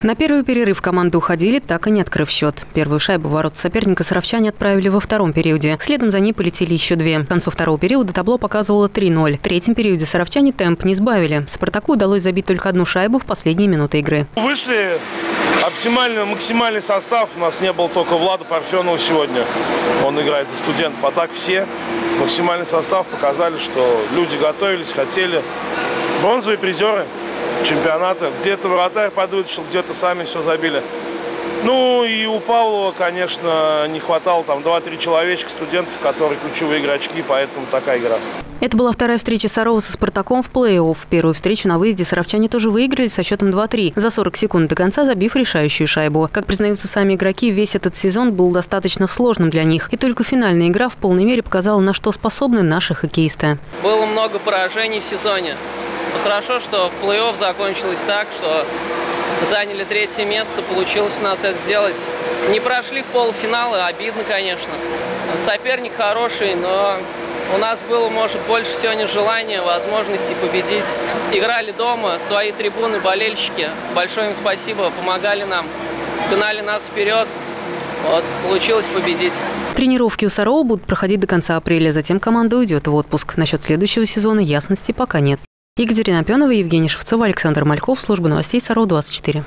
На первый перерыв команды уходили, так и не открыв счет. Первую шайбу в ворота соперника саровчане отправили во втором периоде. Следом за ней полетели еще две. К концу второго периода табло показывало 3-0. В третьем периоде саровчане темп не сбавили. «Спартаку» удалось забить только одну шайбу в последние минуты игры. Вышли максимальный состав. У нас не было только Влада Парфенова сегодня. Он играет за Студентов. А так все максимальный состав показали, что люди готовились, хотели. Бронзовые призеры чемпионата. Где-то вратарь подвытащил, где-то сами все забили. Ну и у Павлова, конечно, не хватало там 2-3 человечка студентов, которые ключевые игрочки, поэтому такая игра. Это была вторая встреча Сарова со «Спартаком» в плей-офф. Первую встречу на выезде саровчане тоже выиграли со счетом 2-3, за 40 секунд до конца забив решающую шайбу. Как признаются сами игроки, весь этот сезон был достаточно сложным для них. И только финальная игра в полной мере показала, на что способны наши хоккеисты. Было много поражений в сезоне. Но хорошо, что в плей-офф закончилось так, что заняли третье место, получилось у нас это сделать. Не прошли в полуфиналы, обидно, конечно. Соперник хороший, но у нас было, может, больше сегодня желания, возможности победить. Играли дома, свои трибуны, болельщики. Большое им спасибо, помогали нам, гнали нас вперед. Вот, получилось победить. Тренировки у Сарова будут проходить до конца апреля, затем команда уйдет в отпуск. Насчет следующего сезона ясности пока нет. Екатерина Пенова, Евгений Шевцова, Александр Мальков, служба новостей Саров 24.